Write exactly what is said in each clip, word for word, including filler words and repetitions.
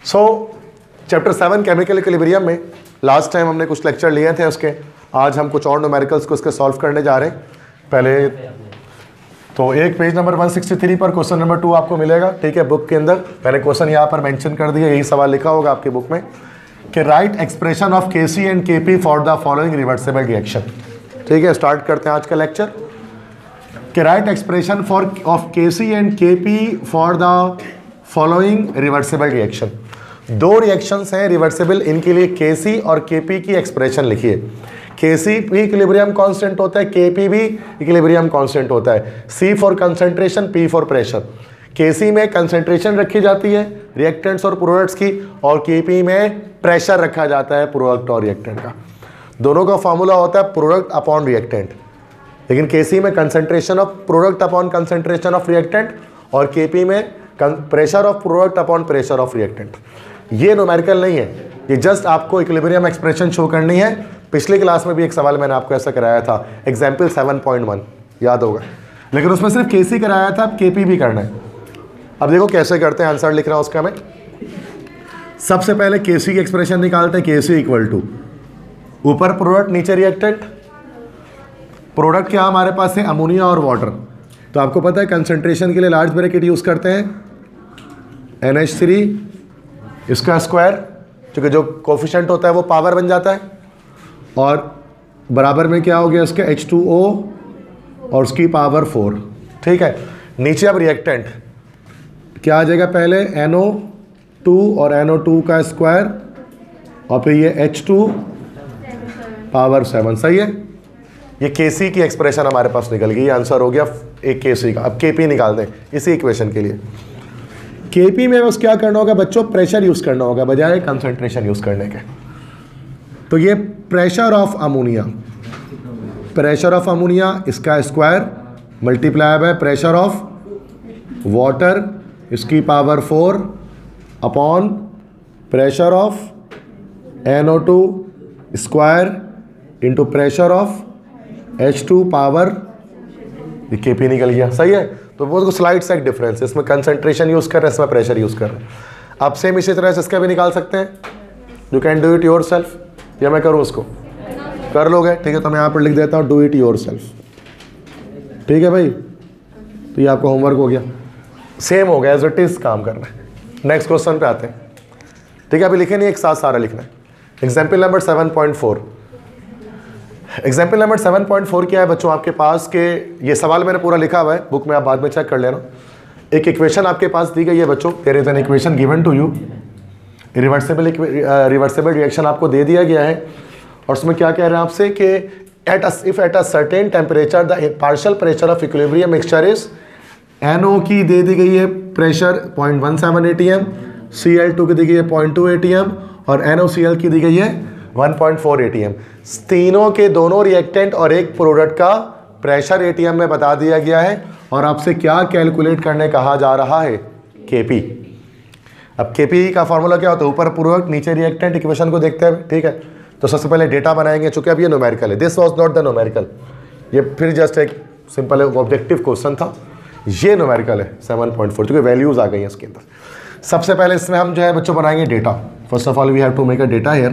सो chapter seven chemical equilibrium में last time हमने कुछ लेक्चर लिए थे उसके, आज हम कुछ और न्यूमेरिकल्स को इसके सॉल्व करने जा रहे हैं। पहले तो एक page number one sixty three पर क्वेश्चन नंबर टू आपको मिलेगा, ठीक है, बुक के अंदर। मैंने क्वेश्चन यहाँ पर मेंशन कर दिया, यही सवाल लिखा होगा आपकी बुक में कि right expression of K C and K P for the following reversible reaction. ठीक है, स्टार्ट करते हैं आज का लेक्चर कि right expression for of K C and K P for the following reversible reaction. दो रिएक्शंस हैं रिवर्सिबल, इनके लिए के सी और के पी की एक्सप्रेशन लिखिए। के सी भी इक्विलिब्रियम कांस्टेंट होता है, के पी भी इक्विलिब्रियम कांस्टेंट होता है। C for concentration, P for pressure. K C में कंसंट्रेशन रखी जाती है रिएक्टेंट्स और प्रोडक्ट्स की, और के पी में प्रेशर रखा जाता है प्रोडक्ट और रिएक्टेंट का। दोनों का फॉर्मूला होता है प्रोडक्ट अपॉन रिएक्टेंट, लेकिन के सी में concentration of product upon concentration of reactant और के पी में pressure of product upon pressure of reactant. ये न्यूमेरिकल नहीं है, ये जस्ट आपको इक्विलिब्रियम एक्सप्रेशन शो करनी है। पिछली क्लास में भी एक सवाल मैंने आपको ऐसा कराया था, एग्जाम्पल सेवन पॉइंट वन, याद होगा, लेकिन उसमें सिर्फ के सी कराया था, अब के पी भी करना है। अब देखो कैसे करते हैं, आंसर लिख रहा हूँ उसका मैं। सबसे पहले के सी की एक्सप्रेशन निकालते हैं, के सी इक्वल टू ऊपर प्रोडक्ट नीचे रिएक्टेंट। प्रोडक्ट क्या हमारे पास है, अमोनिया और वाटर। तो आपको पता है कंसंट्रेशन के लिए लार्ज ब्रैकेट यूज़ करते हैं, एन एच थ्री इसका स्क्वायर, क्योंकि जो कोफिशिएंट होता है वो पावर बन जाता है, और बराबर में क्या हो गया इसके एच टू ओ और उसकी पावर फोर। ठीक है, नीचे अब रिएक्टेंट क्या आ जाएगा, पहले एन ओ टू और एन ओ टू का स्क्वायर और फिर ये एच टू पावर सेवन। सही है, ये के सी की एक्सप्रेशन हमारे पास निकल गई, आंसर हो गया एक के सी का। अब के पी निकाल दें इसी इक्वेशन के लिए। के पी में बस क्या करना होगा बच्चों, प्रेशर यूज़ करना होगा बजाय कंसंट्रेशन यूज़ करने के। तो ये pressure of ammonia, pressure of ammonia इसका square multiply by pressure of water इसकी power four upon pressure of N O two square into pressure of H two power, ये के पी निकल गया। सही है, तो वो स्लाइड से एक डिफरेंस, इसमें कंसंट्रेशन यूज़ कर रहे हैं, इसमें प्रेशर यूज़ कर रहे हैं। अब सेम इसी तरह से इसका भी निकाल सकते हैं, you can do it yourself, या मैं करूँ उसको, कर लोगे। ठीक है, तो मैं यहाँ पर लिख देता हूँ डू इट योर सेल्फ। ठीक है भाई, तो ये आपका होमवर्क हो गया, सेम हो गया, एज इट इज़ काम करना है। नेक्स्ट क्वेश्चन पे आते हैं। ठीक है, अभी लिखे नहीं, एक साथ सारा लिखना है। Example number seven point four. Example number seven point four क्या है बच्चों आपके पास के, ये सवाल मैंने पूरा लिखा हुआ है बुक में, आप बाद में चेक कर लेना। एक इक्वेशन आपके पास दी गई है बच्चों, there is an equation given to you, reversible reversible reaction आपको दे दिया गया है, और उसमें क्या कह रहे हैं आपसे कि at if at a certain temperature the partial pressure of equilibrium mixture is, N O की दे दी गई है pressure point one seven A T M, C L two की दी गई है point two A T M, और एन ओ सी एल की दी गई है one point four A T M. तीनों के दोनों रिएक्टेंट और एक प्रोडक्ट का प्रेशर ए टी एम में बता दिया गया है, और आपसे क्या कैलकुलेट करने कहा जा रहा है, के पी। अब के पी का फॉर्मूला क्या होता है, ऊपर प्रोडक्ट नीचे रिएक्टेंट, इक्वेशन को देखते हैं। ठीक है, तो सबसे पहले डेटा बनाएंगे, चूंकि अब ये न्यूमेरिकल है, this was not the numerical, ये फिर जस्ट एक सिंपल ऑब्जेक्टिव क्वेश्चन था, ये न्यूमेरिकल है सेवन पॉइंट फोर, क्योंकि वैल्यूज आ गई हैं इसके अंदर। सबसे पहले इसमें हम जो है बच्चों बनाएंगे data. First of all we have to make a data here,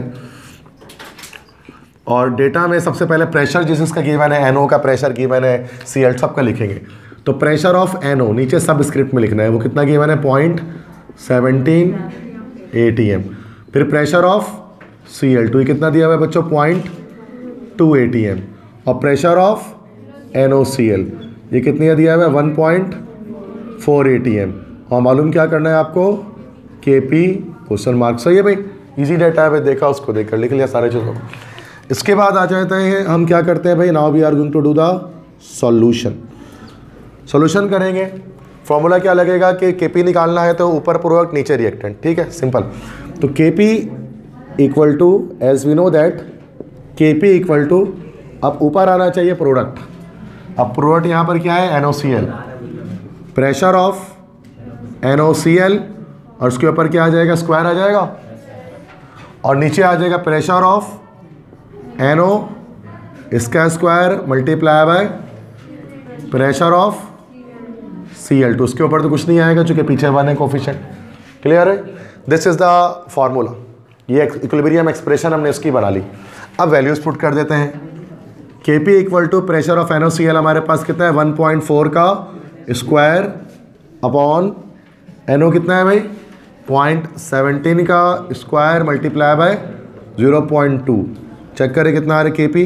और डेटा में सबसे पहले प्रेशर जिस इसका गिवन है, एनओ का प्रेशर गिवन है, सी एल सबका लिखेंगे। तो प्रेशर ऑफ एनओ नीचे सब स्क्रिप्ट में लिखना है, वो कितना गिवन है, point seventeen A T M. फिर pressure of C L two कितना दिया हुआ है बच्चों, point two A T M, और pressure of N O C L ये कितनी दिया हुआ है, one point four A T M. और मालूम क्या करना है आपको, के पी क्वेश्चन मार्क। सही है भाई, इजी डेटा है, देखा उसको देखकर लिख लिया सारे चीज़ों को। इसके बाद आ जाते हैं हम क्या करते हैं भाई, now we are going to do the solution. Solution करेंगे, फॉर्मूला क्या लगेगा कि के पी निकालना है तो ऊपर प्रोडक्ट नीचे रिएक्टेंट। ठीक है, सिंपल। तो K P equal to, as we know that K P equal to, अब ऊपर आना चाहिए प्रोडक्ट। अब प्रोडक्ट यहाँ पर क्या है, N O C L, pressure of N O C L, और उसके ऊपर क्या आ जाएगा, स्क्वायर आ जाएगा, और नीचे आ जाएगा प्रेशर ऑफ एन ओ इसका square multiply by pressure of C L two. उसके ऊपर तो कुछ नहीं आएगा, चूँकि पीछे वन है कोफिशिएंट। क्लियर है, दिस इज द फॉर्मूला, ये इक्विलिब्रियम एक्सप्रेशन हमने इसकी बना ली। अब वैल्यूज पुट कर देते हैं। K P equal to pressure of N O C L हमारे पास कितना है, वन पॉइंट फोर का स्क्वायर अपॉन एन ओ कितना है भाई, पॉइंट सेवनटीन का square multiply by zero point two. Check करें कितना आ रहा है K P,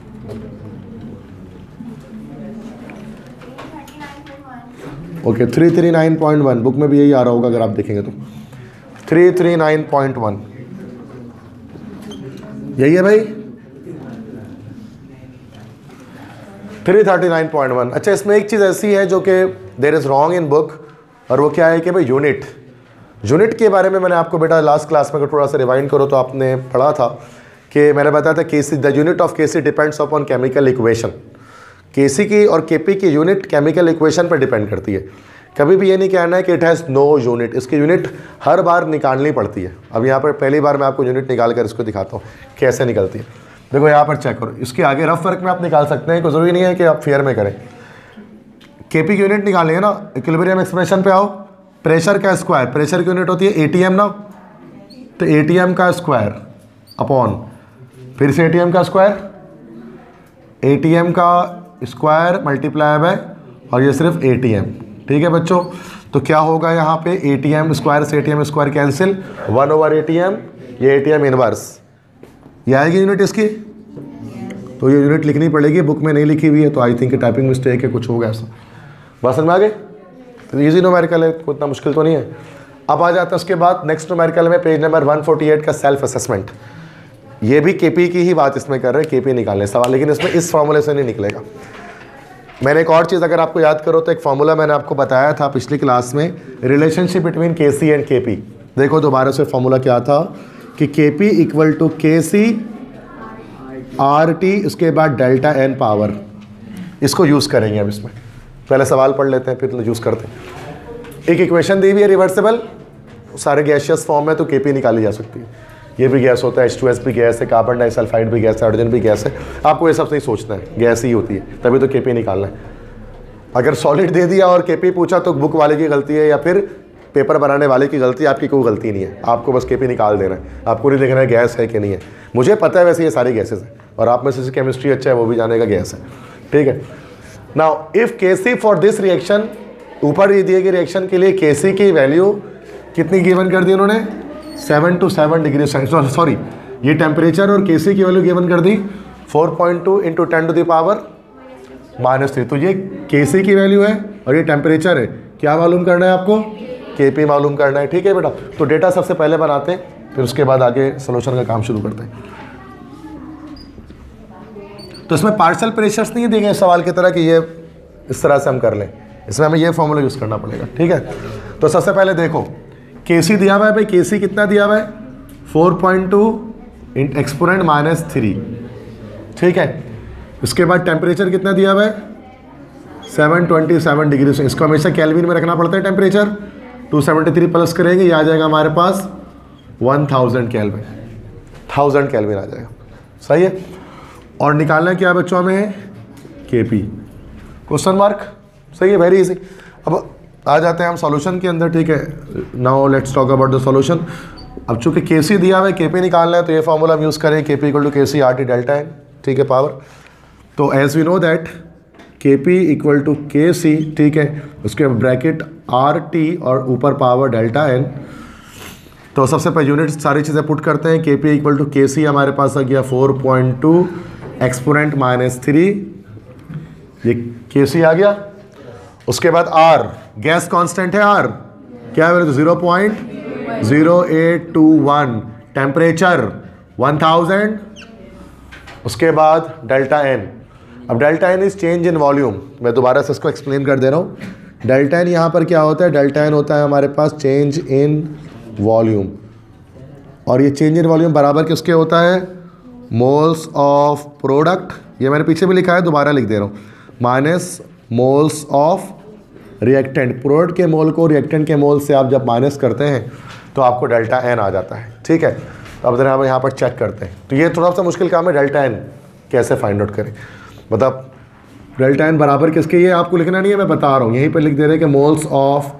okay three three nine point one, book में भी यही आ रहा होगा अगर आप देखेंगे तो three three nine point one, यही है भाई three thirty nine point one. अच्छा, इसमें एक चीज़ ऐसी है जो कि there is wrong in book, और वो क्या है कि भाई यूनिट यूनिट के बारे में मैंने आपको बेटा लास्ट क्लास में अगर थोड़ा सा रिवाइंड करो तो आपने पढ़ा था कि मैंने बताया था के see the unit of K C depends upon chemical equation. K C की और के पी की यूनिट केमिकल इक्वेशन पर डिपेंड करती है। कभी भी ये नहीं कहना है कि इट हैज़ नो यूनिट, इसकी यूनिट हर बार निकालनी पड़ती है। अब यहाँ पर पहली बार मैं आपको यूनिट निकाल कर इसको दिखाता हूँ कैसे निकलती है। देखो यहाँ पर चेक करो, इसके आगे रफ वर्क में आप निकाल सकते हैं, कोई ज़रूरी नहीं है कि आप फेयर में करें। के पी की यूनिट निकालेंगे ना, इक्विलिब्रियम एक्सप्रेशन पे आओ, प्रेशर का स्क्वायर, प्रेशर की यूनिट होती है एटीएम ना, तो एटीएम का स्क्वायर अपॉन फिर से एटीएम का स्क्वायर, एटीएम का स्क्वायर मल्टीप्लाई बाय, और ये सिर्फ एटीएम। ठीक है बच्चों, तो क्या होगा यहाँ पे, एटीएम स्क्वायर से ATM square cancel, one over ATM, ये एटीएम इनवर्स, ये आएगी यूनिट इसकी। तो ये यूनिट लिखनी पड़ेगी, बुक में नहीं लिखी हुई है, तो आई थिंक टाइपिंग मिस्टेक है, कुछ होगा ऐसा। बात समझ में आ गए? तो ईजी न्यूमेरिकल है, उतना मुश्किल तो नहीं है। अब आ जाता है उसके बाद नेक्स्ट न्यूमेरिकल में page number one forty eight का सेल्फ असेसमेंट। ये भी केपी की ही बात इसमें कर रहे हैं, केपी निकालने सवाल, लेकिन इसमें इस फॉर्मूले से नहीं निकलेगा। मैंने एक और चीज़ अगर आपको याद करो तो एक फॉर्मूला मैंने आपको बताया था पिछली क्लास में, रिलेशनशिप बिटवीन के सी एंड के पी। देखो दोबारा से फॉर्मूला क्या था कि के P equal to K C R T, उसके बाद डेल्टा एन पावर, इसको यूज़ करेंगे हम इसमें। पहले सवाल पढ़ लेते हैं फिर यूज़ करते हैं। एक इक्वेशन दी हुई है रिवर्सिबल, सारे गैसियस फॉर्म में, तो के पी निकाली जा सकती है। ये भी गैस होता है, एच टू एस भी गैस है, कार्बन डाइसल्फाइड भी गैस है, हाइड्रोजन भी गैस है। आपको ये सब नहीं सोचना है, गैस ही होती है, तभी तो के पी निकालना है। अगर सॉलिड दे दिया और के पी पूछा तो बुक वाले की गलती है या फिर पेपर बनाने वाले की गलती, आपकी कोई गलती नहीं है। आपको बस के पी निकाल देना है, आपको नहीं देखना है गैस है कि नहीं है। मुझे पता है वैसे ये सारी गैसेज हैं, और आप में से केमिस्ट्री अच्छा है वो भी जानेगा गैस है। ठीक है, नाउ इफ़ के सी फॉर दिस रिएक्शन, ऊपर ये दिए गए रिएक्शन के लिए के सी की वैल्यू कितनी गिवन कर दी उन्होंने, seven two seven degree, sorry ये टेम्परेचर और के सी की वैल्यू गिवन कर दी four point two into ten to the power minus three. तो ये के सी की वैल्यू है और ये टेम्परेचर है। क्या मालूम करना है आपको, के पी मालूम करना है। ठीक है बेटा, तो डेटा सबसे पहले बनाते हैं, फिर उसके बाद आगे सोल्यूशन का काम शुरू करते हैं। तो इसमें पार्शियल प्रेशर्स नहीं दिए गए सवाल की तरह कि ये इस तरह से हम कर लें, इसमें हमें ये फॉर्मूला यूज़ करना पड़ेगा। ठीक है, तो सबसे पहले देखो के सी दिया हुआ है भाई, के सी कितना दिया हुआ है, four point two in exponent minus three. ठीक है, इसके बाद टेम्परेचर कितना दिया हुआ है, सेवन ट्वेंटी सेवन डिग्री से, इसको हमेशा केल्विन में रखना पड़ता है temperature. Two seventy three plus करेंगे, ये आ जाएगा हमारे पास one thousand kelvin, thousand kelvin आ जाएगा। सही है, और निकालना क्या बच्चों में, के पी, क्वेश्चन मार्क। सही है, वेरी इजी। अब आ जाते हैं हम सॉल्यूशन के अंदर। ठीक है, now let's talk about the solution. अब चूंकि के सी दिया हुआ है, के पी निकालना है, तो ये फॉर्मूला हम यूज़ करें, के P equal to K C R T delta N. ठीक है, पावर, तो as we know that K P equal to K C, ठीक है, उसके ब्रैकेट आर टी और ऊपर पावर डेल्टा एन। तो सबसे पहले यूनिट सारी चीज़ें पुट करते हैं। K P equal to K सी हमारे पास आ गया four point two exponent minus three, ये के सी आ गया। उसके बाद आर, गैस कांस्टेंट है आर, क्या है, zero point zero eight two one, temperature one thousand. उसके बाद डेल्टा एन, अब delta N is change in volume. मैं दोबारा से इसको एक्सप्लेन कर दे रहा हूँ। डेल्टा एन यहाँ पर क्या होता है, डेल्टा एन होता है हमारे पास चेंज इन वॉल्यूम, और ये चेंज इन वॉल्यूम बराबर किसके होता है, मोल्स ऑफ प्रोडक्ट, ये मैंने पीछे भी लिखा है, दोबारा लिख दे रहा हूँ, minus moles of reactant. Product के मोल को रिएक्टेंट के मोल से आप जब माइनस करते हैं तो आपको डेल्टा एन आ जाता है। ठीक है, तो अब जरा हम यहाँ पर चेक करते हैं। तो ये थोड़ा सा मुश्किल काम है, डेल्टा एन कैसे फाइंड आउट करें। मतलब डेल्टा एन बराबर किसके, ये आपको लिखना नहीं है, मैं बता रहा हूँ, यहीं पर लिख दे रहे हैं कि moles of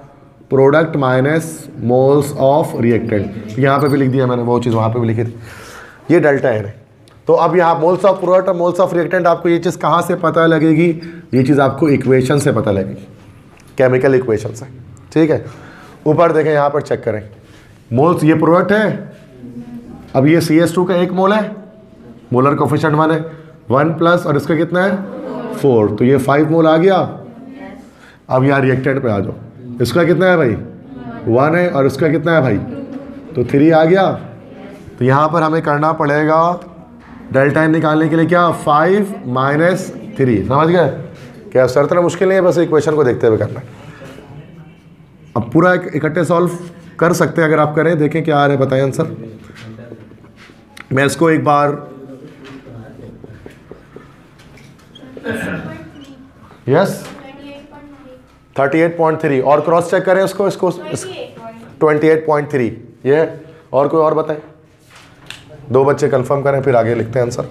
product minus moles of reactant. यहाँ पे भी लिख दिया मैंने, वो चीज़ वहाँ पे भी लिखी थी, ये डेल्टा एन है। तो अब यहाँ मोल्स ऑफ प्रोडक्ट और मोल्स ऑफ रिएक्टेंट आपको ये चीज़ कहाँ से पता लगेगी, ये चीज़ आपको इक्वेशन से पता लगेगी, केमिकल इक्वेशन से, ठीक है। ऊपर देखें, यहाँ पर चेक करें, मोल्स ये प्रोडक्ट है, अब ये सी एच टू का एक मोल है, मोलर कोफिशिएंट वन है, वन प्लस और इसका कितना है फोर, तो ये फाइव मोल आ गया। अब यहाँ रिएक्टेंट पे आ जाओ, इसका कितना है भाई वन है और इसका कितना है भाई, तो थ्री आ गया। तो यहाँ पर हमें करना पड़ेगा डेल्टा एन निकालने के लिए क्या, फाइव माइनस थ्री, समझ गए क्या, सर तरह मुश्किल नहीं है, बस इक्वेशन को देखते हुए करना है। अब पूरा इकट्ठे सॉल्व कर सकते हैं अगर आप करें, देखें क्या आ रहा है, बताएं आंसर। मैं इसको एक बार yes thirty eight point three और क्रॉस चेक करें उसको, इसको ट्वेंटी एट पॉइंट थ्री, ये और कोई और बताएं, दो बच्चे कंफर्म करें फिर आगे लिखते हैं answer.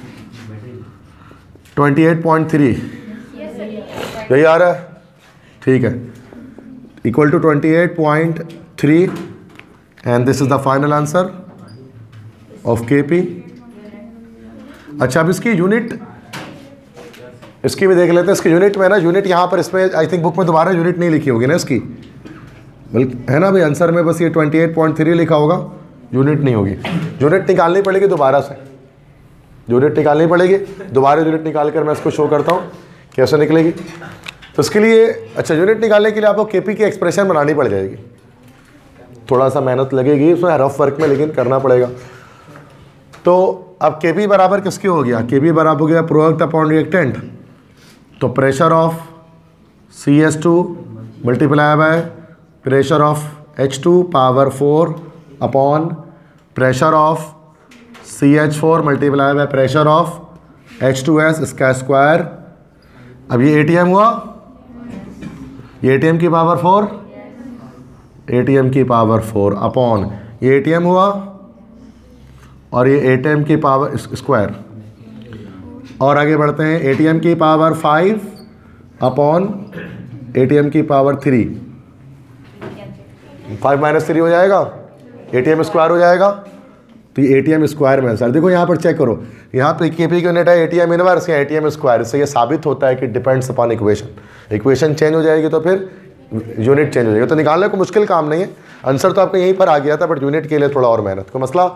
Twenty eight point three यही आ रहा है, ठीक है, equal to twenty eight point three and this is the final answer of K P. अच्छा अब इसकी यूनिट, इसकी भी देख लेते हैं, इसकी यूनिट में ना, यूनिट यहाँ पर इसमें आई थिंक बुक में दोबारा यूनिट नहीं लिखी होगी ना इसकी, बल्कि है ना भाई, आंसर में बस ये ट्वेंटी एट पॉइंट थ्री लिखा होगा, यूनिट नहीं होगी। यूनिट निकालनी पड़ेगी दोबारा से, यूनिट निकालनी पड़ेगी दोबारा, यूनिट निकाल कर मैं इसको शो करता हूँ कैसे निकलेगी। तो इसके लिए अच्छा, यूनिट निकालने के लिए आपको केपी की एक्सप्रेशन बनानी पड़ जाएगी, थोड़ा सा मेहनत लगेगी उसमें रफ वर्क में, लेकिन करना पड़ेगा। तो अब केपी बराबर किसके हो गया, केपी बराबर हो गया प्रोडक्ट अपॉन रिएक्टेंट, तो pressure of C H two multiply by pressure of H two power four upon pressure of C H four multiply by pressure of H two S इसका square. अब ये A T M हुआ, ये A T M की power four, A T M की power four upon ये A T M हुआ और ये ए टी एम की पावर स्क्वायर। और आगे बढ़ते हैं, ए टी एम की power five upon A T M की power three, five minus three हो जाएगा, ए टी एम स्क्वायर हो जाएगा, तो ये ए टी एम स्क्वायर में सर देखो यहाँ पर चेक करो, यहाँ पे के पी की यूनिट है ए टी एम इनवर्स या ए टी एम स्क्वायर, इससे ये साबित होता है कि depends upon equation, equation change हो जाएगी तो फिर यूनिट चेंज हो जाएगी। तो निकालने को मुश्किल काम नहीं है, आंसर तो आपका यहीं पर आ गया था, बट यूनिट के लिए थोड़ा और मेहनत को मसला।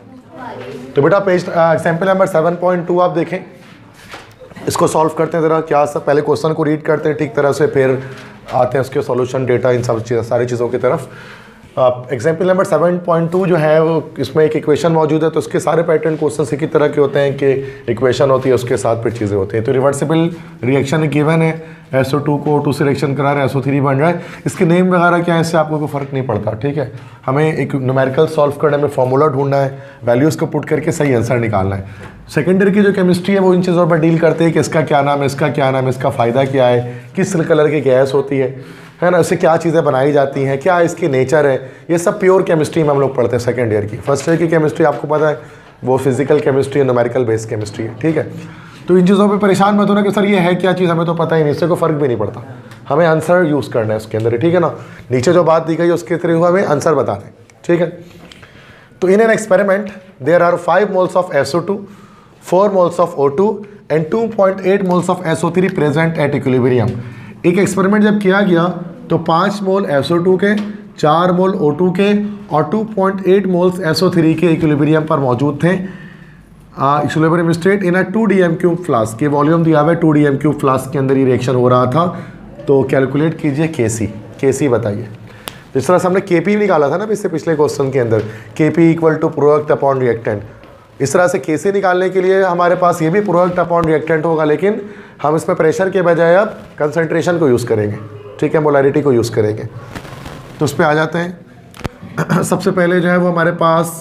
तो बेटा page example number seven point two आप देखें, इसको सॉल्व करते हैं ज़रा, क्या सब पहले क्वेश्चन को रीड करते हैं ठीक तरह से, फिर आते हैं उसके सॉल्यूशन, डेटा, इन सब चीज़ सारी चीज़ों की तरफ। Example number seven point two जो है वो, इसमें एक इक्वेशन मौजूद है, तो उसके सारे पैटर्न क्वेश्चन इसी तरह के होते हैं कि इक्वेशन होती है उसके साथ फिर चीज़ें होती हैं। तो रिवर्सिबल रिएक्शन गिवन है, एस ओ टू को टू से रिएक्शन करा रहे हैं, एस ओ थ्री बन रहा है, इसके नेम वगैरह क्या है इससे आपको कोई फ़र्क नहीं पड़ता, ठीक है। हमें एक न्यूमेरिकल सॉल्व करने में फॉर्मूला ढूंढना है, वैल्यूज़ को पुट करके सही आंसर निकालना है। सेकेंडरी की जो केमिस्ट्री है वो इन चीज़ों पर डील करते हैं कि इसका क्या नाम है, इसका क्या नाम है, इसका फ़ायदा क्या है, किस कलर की गैस होती है है ना, इससे क्या चीज़ें बनाई जाती हैं, क्या इसकी नेचर है, ये सब प्योर केमिस्ट्री में हम लोग पढ़ते हैं सेकेंड ईयर की। फर्स्ट ईयर की केमिस्ट्री आपको पता है वो फिजिकल केमिस्ट्री है, न्यूमेरिकल बेस्ड केमिस्ट्री है, ठीक है। तो इन चीज़ों पे परेशान मत होना कि सर ये है क्या चीज़, हमें तो पता ही नहीं, इससे कोई फ़र्क भी नहीं पड़ता, हमें आंसर यूज़ करना है उसके अंदर, ठीक है ना। नीचे जो बात दी गई उसके थ्रू हमें आंसर बताना है, ठीक है। तो in an experiment there are five moles of S O two, four moles of O two and two point eight moles of S O three present at equilibrium. एक एक्सपेरिमेंट जब किया गया तो पाँच मोल एस ओ टू के, चार मोल ओ two के और two point eight moles S O three के इक्विलिब्रियम पर मौजूद थे। Equilibrium state in a two D M cube flask, के वॉल्यूम दिया हुआ है, two D M cube flask के अंदर ये रिएक्शन हो रहा था। तो कैलकुलेट कीजिए के सी, के सी बताइए। जिस तरह से हमने के पी निकाला था ना इससे पिछले क्वेश्चन के अंदर, K P equal to product upon reactant, इस तरह से के सी निकालने के लिए हमारे पास ये भी प्रोडक्ट अपॉन रिएक्टेंट होगा, लेकिन हम इसमें प्रेशर के बजाय अब कंसंट्रेशन को यूज़ करेंगे, ठीक है, मोलैरिटी को यूज़ करेंगे। तो उस पर आ जाते हैं। सबसे पहले जो है वो हमारे पास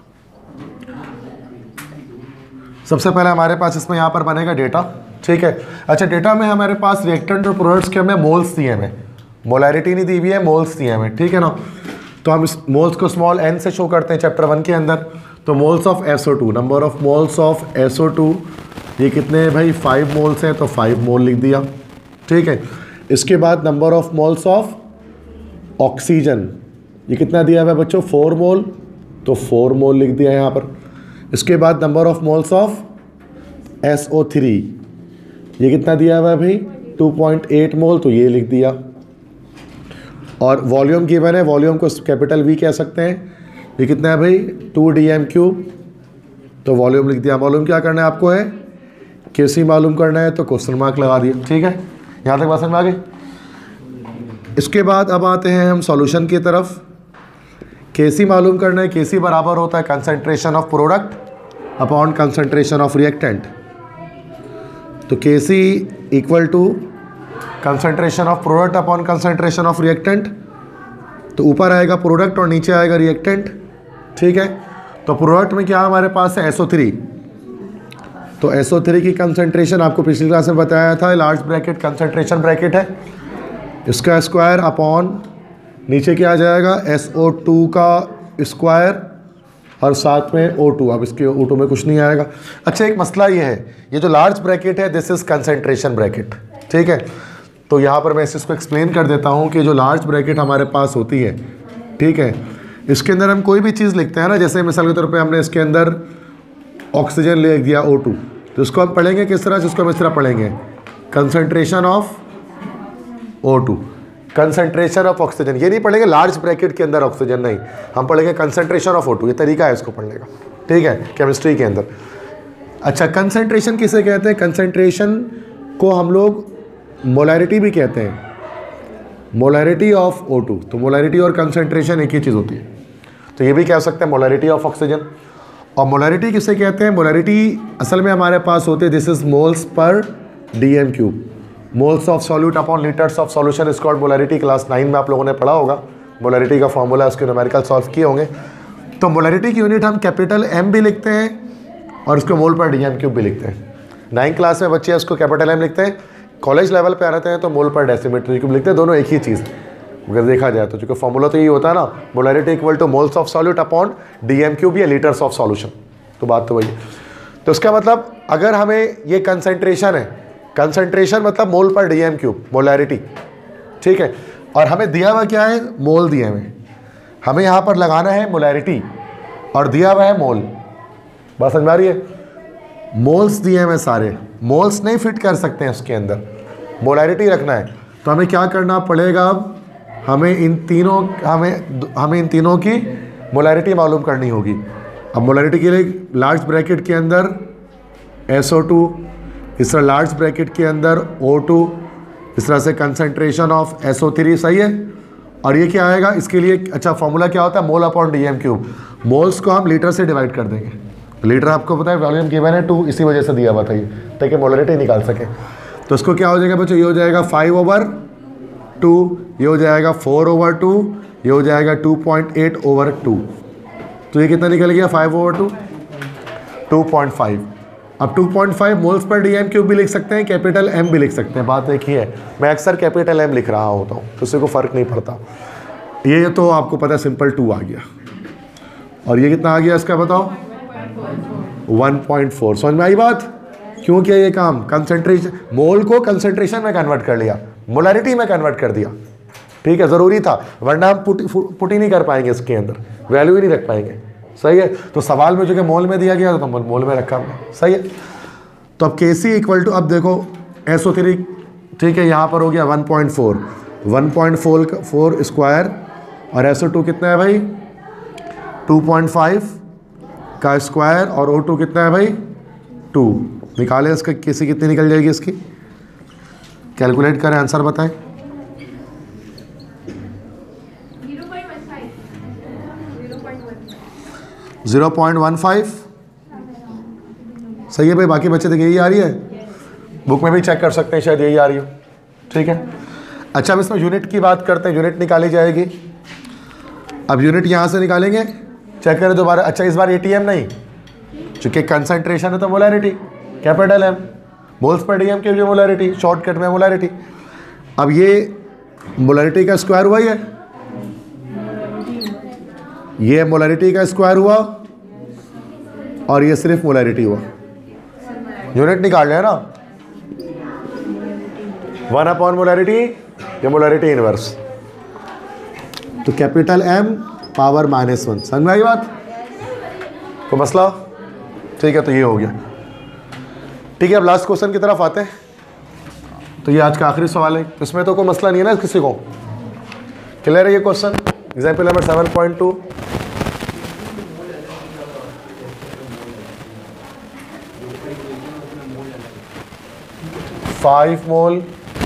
सबसे पहले हमारे पास इसमें यहाँ पर बनेगा डेटा, ठीक है। अच्छा, डेटा में हमारे पास रिएक्टेंट और प्रोडक्ट्स के हमें मोल्स दिए हैं, मोलैरिटी नहीं दी हुई है, मोल्स दिए हैं, ठीक है ना। तो हम इस मोल्स को स्मॉल एन से शो करते हैं चैप्टर वन के अंदर। तो moles of S O two, number of moles of S O two, ये कितने हैं भाई, फाइव मोल्स हैं, तो फाइव मोल लिख दिया, ठीक है। इसके बाद number of moles of oxygen, ये कितना दिया हुआ है बच्चों, फोर मोल, तो फोर मोल लिख दिया यहाँ पर। इसके बाद number of moles of S O three, ये कितना दिया हुआ है भाई, टू पॉइंट एट मोल, तो ये लिख दिया। और वॉल्यूम गिवन है, वॉल्यूम को कैपिटल वी कह सकते हैं, ये कितना है भाई, टू डी एम क्यूब, तो वॉल्यूम लिख दिया। वॉल्यूम क्या करना है आपको है, केसी मालूम करना है, तो क्वेश्चन मार्क लगा दिया। ठीक है, यहाँ तक बात समझ में आ गई। इसके बाद अब आते हैं हम सॉल्यूशन की तरफ। केसी मालूम करना है, केसी बराबर होता है concentration of product upon concentration of reactant. तो K C equal to concentration of product upon concentration of reactant, तो ऊपर आएगा प्रोडक्ट और नीचे आएगा रिएक्टेंट। ठीक है, तो प्रोडक्ट में क्या हमारे पास है, एस ओ थ्री, तो एस ओ थ्री की कंसंट्रेशन आपको पिछली क्लास में बताया था, लार्ज ब्रैकेट कंसंट्रेशन ब्रैकेट है, इसका स्क्वायर अपॉन नीचे क्या आ जाएगा, एस ओ टू का स्क्वायर और साथ में ओ टू। अब इसके ओ टू में कुछ नहीं आएगा। अच्छा, एक मसला ये है, ये जो लार्ज ब्रैकेट है दिस इज़ कंसंट्रेशन ब्रैकेट। ठीक है, तो यहाँ पर मैं इस इसको एक्सप्लेन कर देता हूँ कि जो लार्ज ब्रैकेट हमारे पास होती है, ठीक है, इसके अंदर हम कोई भी चीज़ लिखते हैं ना, जैसे मिसाल के तौर पे हमने इसके अंदर ऑक्सीजन लिख दिया ओ टू, तो इसको हम पढ़ेंगे किस तरह, जिसको हम इस तरह पढ़ेंगे, concentration of O two, concentration of oxygen. ये नहीं पढ़ेंगे लार्ज ब्रैकेट के अंदर ऑक्सीजन, नहीं, हम पढ़ेंगे कंसंट्रेशन ऑफ ओ टू। ये तरीका है इसको पढ़ने का, ठीक है, केमिस्ट्री के अंदर। अच्छा, कंसंट्रेशन किसे कहते हैं, कंसंट्रेशन को हम लोग मोलैरिटी भी कहते हैं, मोलैरिटी ऑफ ओ टू। तो मोलैरिटी और कंसंट्रेशन एक ही चीज़ होती है, तो ये भी कह सकते हैं मोलैरिटी ऑफ ऑक्सीजन। और मोलैरिटी किसे कहते हैं, मोलैरिटी असल में हमारे पास होती है, this is moles per D M cube, moles of solute upon litres of solution is called molarity. Class nine में आप लोगों ने पढ़ा होगा, मोलैरिटी का फॉर्मूला, उसके न्यूमेरिकल सॉल्व किए होंगे। तो मोलैरिटी की यूनिट हम कैपिटल एम भी लिखते हैं और उसको मोल पर डी एम क्यूब भी लिखते हैं। नाइन क्लास में बच्चे उसको कैपिटल एम लिखते हैं, कॉलेज लेवल पे आ रहते हैं तो मोल पर डेसीमीटर क्यूब लिखते हैं, दोनों एक ही चीज़ अगर देखा जाए तो। चूँकि फॉर्मूला तो यही होता है ना, molarity equal to moles of solute upon D M cube या लीटर्स ऑफ सॉल्यूशन, तो बात तो वही है। तो इसका मतलब अगर हमें ये कंसंट्रेशन है, कंसंट्रेशन मतलब मोल पर डी एम क्यूब, मोलैरिटी, ठीक है, और हमें दिया हुआ क्या है, मोल दिए हुए, हमें यहाँ पर लगाना है मोलैरिटी और दिया हुआ है मोल। बात समझ में आ रही है, मोल्स दिए हुए सारे, मोल्स नहीं फिट कर सकते हैं उसके अंदर, मोलैरिटी रखना है। तो हमें क्या करना पड़ेगा, अब हमें इन तीनों हमें हमें इन तीनों की मोलैरिटी मालूम करनी होगी। अब मोलैरिटी के लिए लार्ज ब्रैकेट के अंदर एस ओ टू, इस तरह लार्ज ब्रैकेट के अंदर ओ टू, इस तरह से concentration of S O three, सही है। और ये क्या आएगा इसके लिए, अच्छा फॉर्मूला क्या होता है, mole upon D M cube. Moles को हम लीटर से डिवाइड कर देंगे, लीटर आपको पता है वॉल्यूम गिवन है टू, इसी वजह से दिया हुआ था ये, ताकि मोलैरिटी निकाल सके। तो इसको क्या हो जाएगा बच्चों, ये हो जाएगा फाइव ओवर टू, ये हो जाएगा फोर ओवर टू, ये हो जाएगा two point eight over two. तो ये कितना निकल गया, five over two, two point five. अब two point five moles per D M cube भी लिख सकते हैं, कैपिटल एम भी लिख सकते हैं, बात एक ही है। मैं अक्सर कैपिटल एम लिख रहा होता हूँ तो उससे कोई फ़र्क नहीं पड़ता। ये तो आपको पता है सिंपल टू आ गया, और ये कितना आ गया इसका बताओ, वन पॉइंट फोर। समझ में आई बात, क्यों किया ये काम, कंसंट्रेशन, मोल को कंसंट्रेशन में कन्वर्ट कर लिया, मोलैरिटी में कन्वर्ट कर दिया, ठीक है, ज़रूरी था, वरना हम पुट पुट ही नहीं कर पाएंगे, इसके अंदर वैल्यू ही नहीं रख पाएंगे, सही है। तो सवाल में जो कि मोल में दिया गया तो मोल में रखा हमने, सही है। तो अब के सी इक्वल टू, अब देखो एस ओ थ्री, ठीक है, यहाँ पर हो गया one point four, one point four four square, और एस ओ टू कितना है भाई, टू पॉइंट फाइव का स्क्वायर, और ओ टू कितना है भाई, टू। निकालें इसका, किसी कितनी निकल जाएगी इसकी, कैलकुलेट करें, आंसर बताएं। ज़ीरो पॉइंट वन फाइव, सही है भाई। बाकी बच्चे देखिए यही आ रही है, बुक में भी चेक कर सकते हैं, शायद यही आ रही हो, ठीक है। अच्छा, अब इसमें यूनिट की बात करते हैं, यूनिट निकाली जाएगी। अब यूनिट यहाँ से निकालेंगे, चेक करें दोबारा। अच्छा, इस बार एटीएम नहीं, चूँकि कंसंट्रेशन है तो molarity, capital M, moles per D M के लिए मोलैरिटी, शॉर्टकट में मोलैरिटी। अब ये मोलैरिटी का स्क्वायर हुआ, ये ये मोलैरिटी का स्क्वायर हुआ, और ये सिर्फ मोलैरिटी हुआ। यूनिट निकाल लिया ना, वन अपॉन मोलैरिटी, ये मोलैरिटी इनवर्स। तो capital M power minus one. समझ में आई बात? कोई मसला? ठीक है, तो ये हो गया। ठीक है, अब लास्ट क्वेश्चन की तरफ आते हैं। तो ये आज का आखिरी सवाल है, तो इसमें तो कोई मसला नहीं है ना किसी को? क्लियर है ये question? Example number seven point two. Five mole.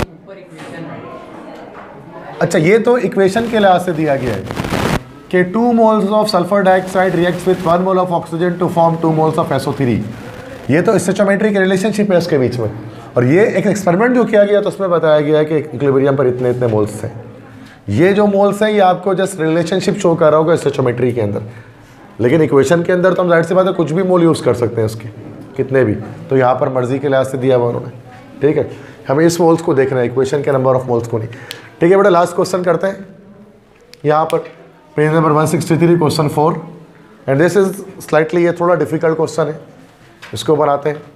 अच्छा, ये तो इक्वेशन के लिहाज से दिया गया है कि two moles of sulphur dioxide reacts with one mole of oxygen to form two moles of S O three. ये तो स्टोइचियोमेट्रिक रिलेशनशिप है इसके बीच में। और ये एक एक्सपेरिमेंट जो किया गया तो उसमें बताया गया है कि इक्विलिब्रियम पर इतने इतने मोल्स हैं। ये जो मोल्स हैं ये आपको जस्ट रिलेशनशिप शो कर रहा होगा स्टोइचियोमेट्री के अंदर, लेकिन इक्वेशन के अंदर तो हम जाहिर सी बात है कुछ भी मोल यूज़ कर सकते हैं उसके, कितने भी। तो यहाँ पर मर्जी के लिहाज से दिया हुआ उन्होंने। ठीक है, हमें इस मोल्स को देखना है, इक्वेशन के नंबर ऑफ मोल्स को नहीं। ठीक है बेटा, लास्ट क्वेश्चन करते हैं यहाँ पर page number one sixty three, question four. And this is slightly, ये थोड़ा डिफिकल्ट क्वेश्चन है, इसको बनाते हैं।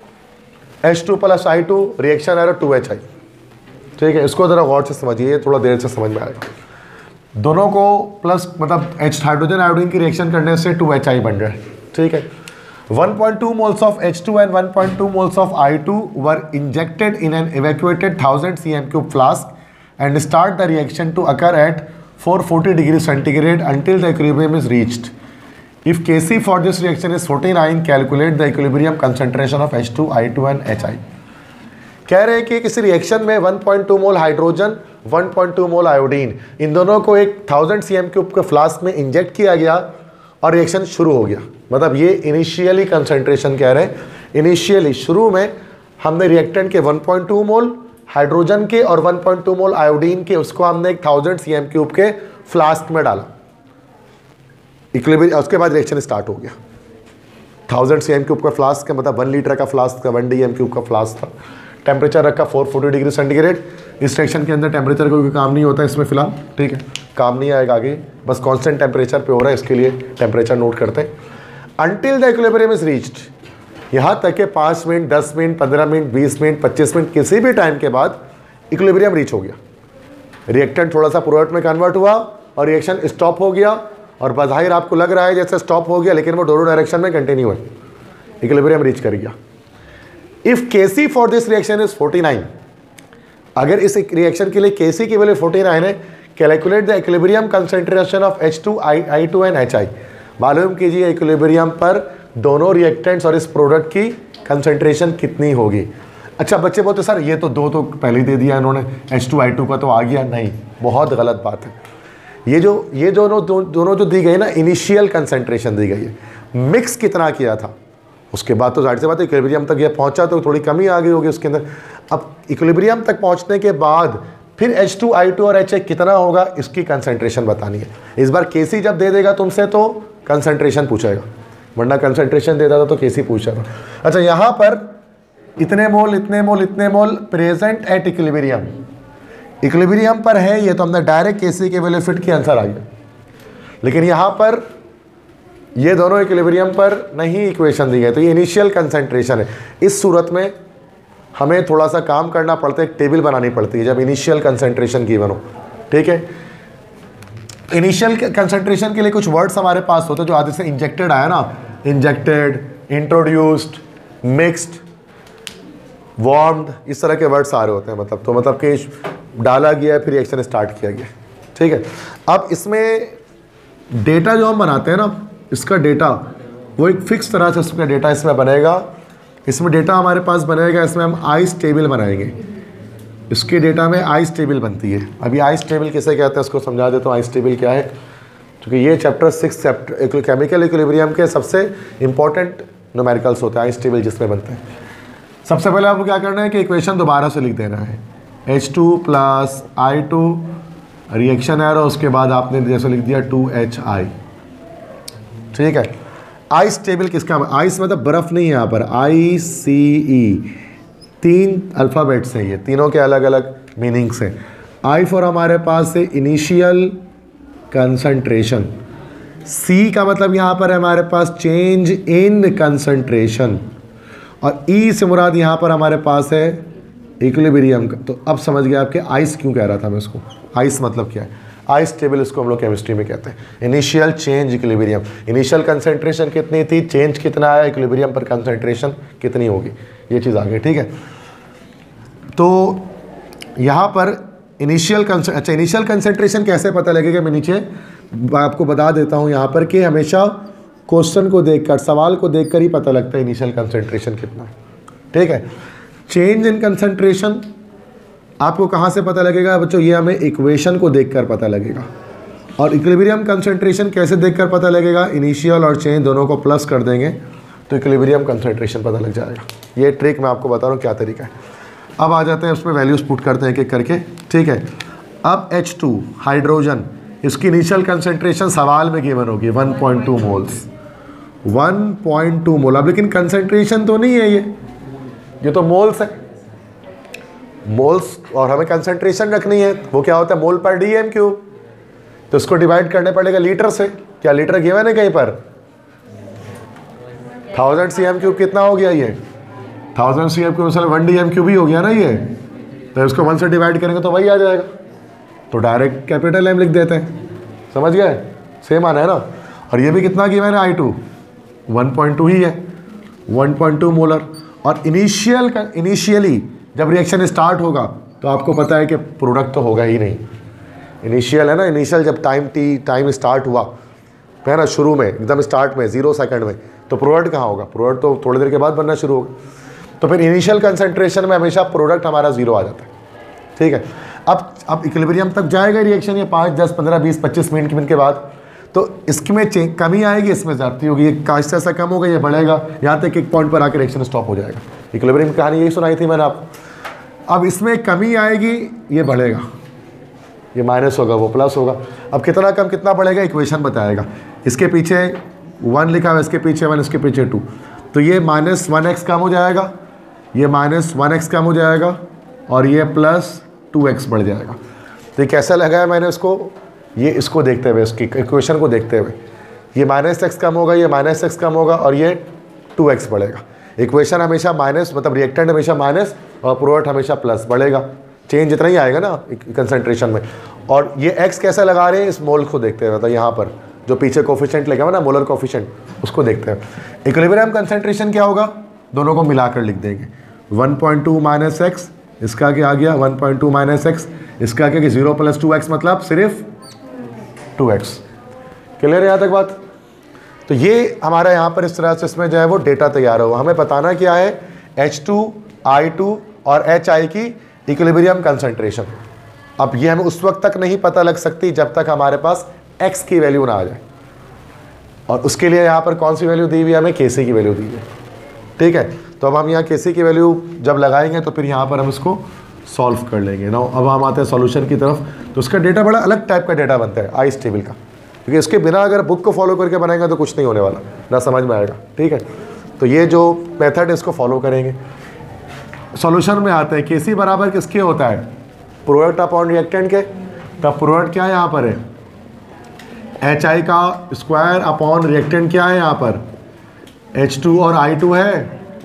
H two plus I two reaction arrow two H I. ठीक है, इसको ज़रा गौर से समझिए, थोड़ा देर से समझ में आएगा। दोनों को प्लस मतलब एच हाइड्रोजन आयोडीन की रिएक्शन करने से टू एच आई बन रहा है। ठीक है, one point two moles of H two and one point two moles of I two were injected in an evacuated one thousand centimeter cube flask and start the reaction to occur at four forty degrees centigrade until the equilibrium is reached. If Kc for this reaction is forty-nine, calculate the equilibrium concentration of H two, I two and H I. कह रहे हैं कि किसी reaction में one point two mole hydrogen, one point two mole iodine, इन दोनों को एक थाउजेंड सी एम क्यूब के फ्लास्क में इंजेक्ट किया गया और रिएक्शन शुरू हो गया। मतलब ये इनिशियली कंसंट्रेशन कह रहे हैं, इनिशियली शुरू में हमने रिएक्टेंट के one point two mole hydrogen के और one point two mole iodine के, उसको हमने एक थाउजेंड सी एम क्यूब के फ्लास्क में डाला, इक्विलिब्रियम, उसके बाद रिएक्शन स्टार्ट हो गया। थाउजेंड सी एम क्यूब का फ्लास्क है, मतलब वन लीटर का फ्लास्क था, वन डी एम क्यूब का फ्लास्क था। टेम्परेचर रखा फोर फोर्टी डिग्री सेंटीग्रेड। इस रिएक्शन के अंदर टेम्परेचर का कोई काम नहीं होता इसमें फिलहाल, ठीक है, काम नहीं आएगा आगे, बस कांस्टेंट टेम्परेचर पे हो रहा है, इसके लिए टेम्परेचर नोट करते हैं। Until the equilibrium is reached, यहाँ तक के पाँच मिनट, दस मिनट, पंद्रह मिनट, बीस मिनट, पच्चीस मिनट, किसी भी टाइम के बाद इक्विलिब्रियम रीच हो गया, रिएक्टेंट थोड़ा सा प्रोडक्ट में कन्वर्ट हुआ और रिएक्शन स्टॉप हो गया। और बज़ाहिर आपको लग रहा है जैसे स्टॉप हो गया, लेकिन वो दोनों डायरेक्शन में कंटिन्यू है, इक्विलिब्रियम रीच कर गया। If Kc for this reaction is forty nine, अगर इस रिएक्शन के लिए Kc की वैल्यू फोर्टी नाइन है, calculate the equilibrium concentration of H two, I two and H I. मालूम कीजिए इक्विलिब्रियम पर दोनों रिएक्टेंट्स और इस प्रोडक्ट की कंसंट्रेशन कितनी होगी। अच्छा, बच्चे बोलते सर ये तो दो तो पहले ही दे दिया इन्होंने, एच टू आई टू का तो आ गया। नहीं, बहुत गलत बात है। ये जो ये दोनों दो, दोनों जो दी गई ना, इनिशियल कंसंट्रेशन दी गई है। मिक्स कितना किया था, उसके बाद तो जाहिर सी बात है इक्विलिब्रियम तक ये पहुंचा तो थोड़ी कमी आ गई होगी उसके अंदर। अब इक्विलिब्रियम तक पहुंचने के बाद फिर एच टू, आई टू और एच आई कितना होगा, इसकी कंसंट्रेशन बतानी है। इस बार Kc जब दे देगा तुमसे तो कंसंट्रेशन पूछेगा, वरना कंसंट्रेशन देता था तो Kc पूछा था। अच्छा, यहाँ पर इतने मोल, इतने मोल, इतने mole present at equilibrium, equilibrium पर है ये, तो हमने डायरेक्ट Kc के वैल्यू फिट किया, आंसर आ गया। लेकिन यहाँ पर ये दोनों इक्विलिब्रियम पर नहीं इक्वेशन दी गई, तो ये इनिशियल कंसंट्रेशन है। इस सूरत में हमें थोड़ा सा काम करना पड़ता है, एक टेबल बनानी पड़ती है जब इनिशियल कंसंट्रेशन गिवन हो। ठीक है, इनिशियल कंसंट्रेशन के लिए कुछ वर्ड्स हमारे पास होते हैं जो आदि से इंजेक्टेड आया ना, इंजेक्टेड, इंट्रोड्यूस्ड, मिक्स्ड, वार्म्ड, इस तरह के वर्ड्स आ रहे होते हैं। मतलब तो मतलब कि डाला गया फिर रिएक्शन स्टार्ट किया गया। ठीक है, अब इसमें डेटा जो हम बनाते हैं ना, इसका डेटा वो एक फिक्स तरह से इसका डेटा इसमें बनेगा। इसमें डेटा हमारे पास बनेगा, इसमें हम आइस टेबल बनाएंगे। इसके डेटा में आइस टेबल बनती है। अभी आइस टेबल किसे कहते हैं उसको समझा देता हूँ, आइस टेबल क्या है, क्योंकि ये chapter six chapter chemical equilibrium के सबसे इंपॉर्टेंट न्यूमेरिकल्स होते हैं, आइस टेबल जिसमें बनते हैं। सबसे पहले आपको क्या करना है कि इक्वेशन दोबारा से लिख देना है, H two plus I two reaction arrow, उसके बाद आपने जैसे लिख दिया टू एच आई। ठीक है, आइस टेबल किसका, आइस मतलब बर्फ नहीं है, यहाँ पर आई सी ई, तीन अल्फ़ाबेट्स हैं, ये तीनों के अलग अलग मीनिंग्स हैं। आई फॉर हमारे पास है इनिशियल कंसंट्रेशन, सी का मतलब यहाँ पर है हमारे पास चेंज इन कंसंट्रेशन, और ई से मुराद यहाँ पर हमारे पास है इक्विलिब्रियम का। तो अब समझ गया आपके आइस क्यों कह रहा था मैं इसको, आइस मतलब क्या है। आई स्टेबल इसको हम लोग केमिस्ट्री में कहते हैं। Initial change equilibrium, initial concentration कितनी थी, चेंज कितना आया, इक्विलिब्रियम पर कंसंट्रेशन कितनी होगी, ये चीज़ आ गई। ठीक है, तो यहाँ पर इनिशियल अच्छा इनिशियल कंसंट्रेशन कैसे पता लगेगा, मैं नीचे आपको बता देता हूँ यहाँ पर कि हमेशा क्वेश्चन को देखकर, सवाल को देखकर ही पता लगता है इनिशियल कंसंट्रेशन कितना है। ठीक है, चेंज इन कंसंट्रेशन आपको कहाँ से पता लगेगा बच्चों, ये हमें इक्वेशन को देखकर पता लगेगा। और इक्विलिब्रियम कंसंट्रेशन कैसे देखकर पता लगेगा, इनिशियल और चेंज दोनों को प्लस कर देंगे तो इक्विलिब्रियम कंसंट्रेशन पता लग जाएगा। ये ट्रिक मैं आपको बता रहा हूँ क्या तरीका है। अब आ जाते हैं उसमें वैल्यूज पुट करते हैं एक एक करके। ठीक है, अब एच टू हाइड्रोजन, इसकी इनिशियल कंसंट्रेशन सवाल में गिवन होगी one point two moles, one point two mole. अब लेकिन कंसंट्रेशन तो नहीं है ये ये तो मोल्स है, मोल्स, और हमें कंसंट्रेशन रखनी है। वो क्या होता है, मोल पर डी एम क्यूब, तो इसको डिवाइड करने पड़ेगा लीटर से। क्या लीटर गिवन है कहीं पर, थाउजेंड सी एम क्यूब कितना हो गया, ये थाउजेंड सी एम क्यूब मतलब वन डी एम क्यूब ही हो गया ना ये, तो इसको वन से डिवाइड करेंगे तो वही आ जाएगा, तो डायरेक्ट कैपिटल एम लिख देते हैं। समझ गए, सेम आना है ना। और ये भी कितना गिवन है, I two one point two ही है, वन पॉइंट टू मोलर। और इनिशियल इनिशियली जब रिएक्शन स्टार्ट होगा तो आपको पता है कि प्रोडक्ट तो होगा ही नहीं। इनिशियल है ना, इनिशियल जब टाइम टी टाइम स्टार्ट हुआ है ना, शुरू में एकदम स्टार्ट में जीरो सेकंड में, तो प्रोडक्ट कहाँ होगा, प्रोडक्ट तो थोड़ी देर के बाद बनना शुरू होगा। तो फिर इनिशियल कंसंट्रेशन में हमेशा प्रोडक्ट हमारा जीरो आ जाता है। ठीक है, अब अब इक्विलिब्रियम तक जाएगा रिएक्शन, ये पाँच दस पंद्रह बीस पच्चीस मिनट मिनट के बाद, तो इसमें कमी आएगी, इसमें ज़्यादती होगी, ये आहिस्ता सा कम होगा, ये बढ़ेगा, यहाँ तक एक पॉइंट पर आकर रिएक्शन स्टॉप हो जाएगा। इक्विलिब्रियम की कहानी यही सुनाई थी मैंने आपको। अब इसमें कमी आएगी, ये बढ़ेगा, ये माइनस होगा, वो प्लस होगा। अब कितना कम कितना बढ़ेगा, इक्वेशन बताएगा। इसके पीछे वन लिखा हुआ है, इसके पीछे वन, इसके पीछे टू, तो ये माइनस वन एक्स कम हो जाएगा, ये माइनस वन एक्स कम हो जाएगा, और ये प्लस टू एक्स बढ़ जाएगा। तो ये कैसा लगाया मैंने इसको, ये इसको देखते हुए, इसकी इक्वेशन को देखते हुए, ये माइनस एक्स कम होगा, ये माइनस एक्स कम होगा, और ये टू एक्स बढ़ेगा। इक्वेशन हमेशा माइनस, मतलब रिएक्टेंट हमेशा माइनस और प्रोडक्ट हमेशा प्लस बढ़ेगा, चेंज इतना ही आएगा ना कंसंट्रेशन में। और ये एक्स कैसा लगा रहे हैं, इस मोल को देखते हुए, मतलब यहाँ पर जो पीछे कोफिशिएंट लगा हुआ ना, मोलर कोफिशिएंट, उसको देखते हैं। इक्विलिब्रियम कंसंट्रेशन क्या होगा, दोनों को मिलाकर लिख देंगे, one point two minus X, इसका क्या आ गया one point two minus X, इसका क्या कि जीरो प्लस टू एक्स मतलब सिर्फ टू एक्स। क्लियर है यहाँ तक बात। तो ये हमारा यहाँ पर इस तरह से इसमें जो है वो डेटा तैयार होगा। हमें बताना क्या है, एच टू, आई टू और एच आई की इक्विलिब्रियम कंसंट्रेशन। अब ये हमें उस वक्त तक नहीं पता लग सकती जब तक हमारे पास x की वैल्यू ना आ जाए, और उसके लिए यहाँ पर कौन सी वैल्यू दी हुई है, हमें kc की वैल्यू दी है। ठीक है, तो अब हम यहाँ kc की वैल्यू जब लगाएंगे तो फिर यहाँ पर हम इसको सॉल्व कर लेंगे ना। अब हम आते हैं सॉल्यूशन की तरफ। तो उसका डेटा बड़ा अलग टाइप का डेटा बनता है आई स्टेबल का, क्योंकि इसके बिना अगर बुक को फॉलो करके बनाएंगे तो कुछ नहीं होने वाला, ना समझ में आएगा। ठीक है, तो ये जो मेथड है इसको फॉलो करेंगे। सॉल्यूशन में आते हैं, केसी बराबर किसके होता है, प्रोडक्ट अपॉन रिएक्टेंट के। तब प्रोडक्ट क्या है यहाँ पर है, एच आई का स्क्वायर अपॉन रिएक्टेंट क्या है यहाँ पर, एच टू और आई टू है।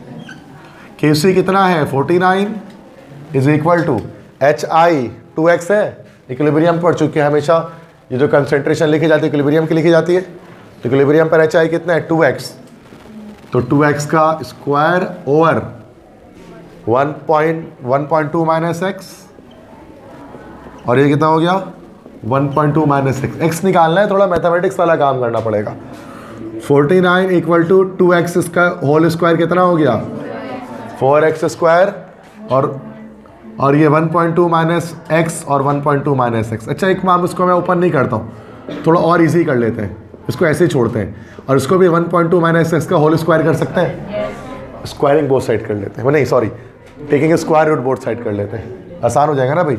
केसी कितना है, forty nine is equal to H I two X है। इक्विलिब्रियम पर चूंकि हमेशा ये जो कंसंट्रेशन लिखी जाती है इक्विलिब्रियम की लिखी जाती है, तो इक्विलिब्रियम पर एच आई कितना है, टू एक्स, तो टू एक्स का square over one point one point two minus X, और ये कितना हो गया one point two minus X. X निकालना है, थोड़ा मैथमेटिक्स वाला काम करना पड़ेगा। Forty nine equal to two X इसका होल स्क्वायर कितना हो गया, फोर एक्स स्क्वायर, और और ये one point two minus X और one point two minus X. अच्छा, एक माम इसको मैं ओपन नहीं करता हूँ, थोड़ा और इजी कर लेते हैं, इसको ऐसे ही छोड़ते हैं, और इसको भी one point two minus X का होल स्क्वायर कर सकते हैं। स्क्वायरिंग बोथ साइड कर लेते हैं, नहीं sorry, taking square root both side कर लेते हैं, आसान हो जाएगा ना भाई।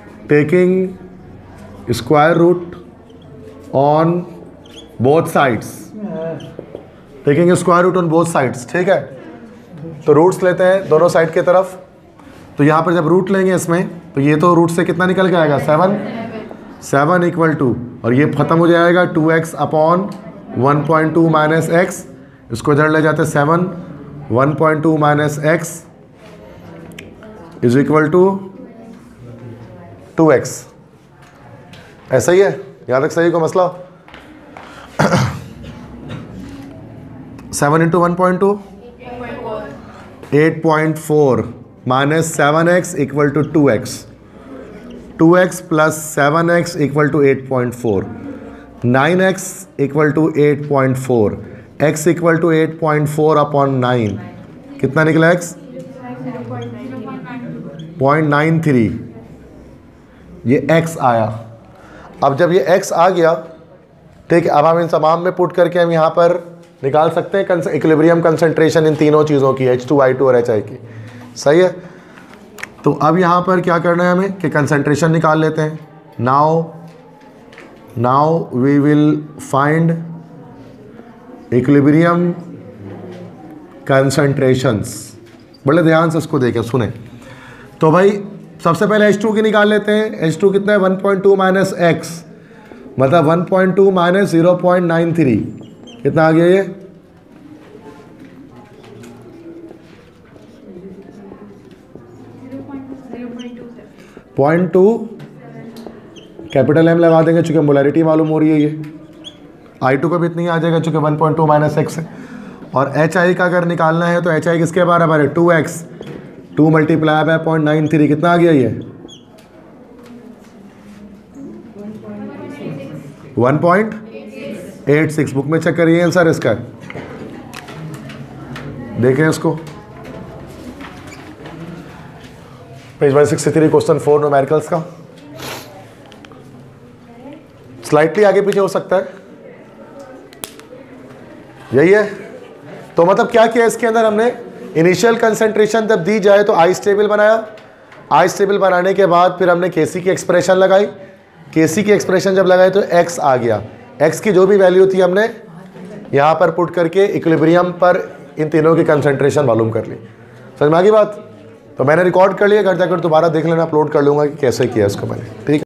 Taking square root on both sides, taking square root on both sides. ठीक है, तो रूट्स लेते हैं दोनों साइड की तरफ। तो यहाँ पर जब रूट लेंगे इसमें, तो ये तो रूट से कितना निकल के आएगा, सेवन, सेवन इक्वल टू, और ये खत्म हो जाएगा two X upon one point two minus X, इसको इधर ले जाते हैं seven, one point two minus X is equal to two X. ऐसा ही है, यहाँ तक सही को मसला। Seven into one point two eight point four minus seven X equal to two X, two X plus seven X equal to eight point four, nine X equal to eight point four, X equal to eight point four upon nine, कितना निकला x? Point nine three, ये x आया। अब जब ये x आ गया, ठीक है, अब हम इन तमाम में पुट करके हम यहाँ पर निकाल सकते हैं इक्विलिब्रियम कंसंट्रेशन इन तीनों चीज़ों की, एच टू आई टू और एच आई की। सही है। तो अब यहाँ पर क्या करना है हमें कि कंसंट्रेशन निकाल लेते हैं। Now now we will find equilibrium concentrations. बड़े ध्यान से इसको देखें, सुने। तो भाई सबसे पहले एच टू की निकाल लेते हैं। एच टू कितना है? One point two minus X, मतलब one point two minus zero point nine three, कितना आ गया ये? पॉइंट टू, कैपिटल एम लगा देंगे चूंकि मोलैरिटी मालूम हो रही है ये। आई टू का भी इतनी आ जाएगा चूंकि one point two minus X है। और एच आई का अगर निकालना है तो एच आई किसके बराबर है? Two X, two multiply by point nine three, कितना आ गया ये? One point eight six. Book में चेक करिए आंसर इसका, देखें इसको। Page one sixty three question four numericals का। स्लाइटली आगे पीछे हो सकता है, यही है। तो मतलब क्या किया इसके अंदर हमने? इनिशियल कंसंट्रेशन जब दी जाए तो आई स्टेबल बनाया, आई स्टेबल बनाने के बाद फिर हमने केसी की एक्सप्रेशन लगाई, केसी की एक्सप्रेशन जब लगाई तो एक्स आ गया। एक्स की जो भी वैल्यू थी हमने यहाँ पर पुट करके इक्विलिब्रियम पर इन तीनों की कंसंट्रेशन मालूम कर ली। समझ में आ गई बात? तो मैंने रिकॉर्ड कर लिया, घर जाकर दोबारा देख लेना, अपलोड कर लूँगा कि कैसे किया इसको मैंने, ठीक है।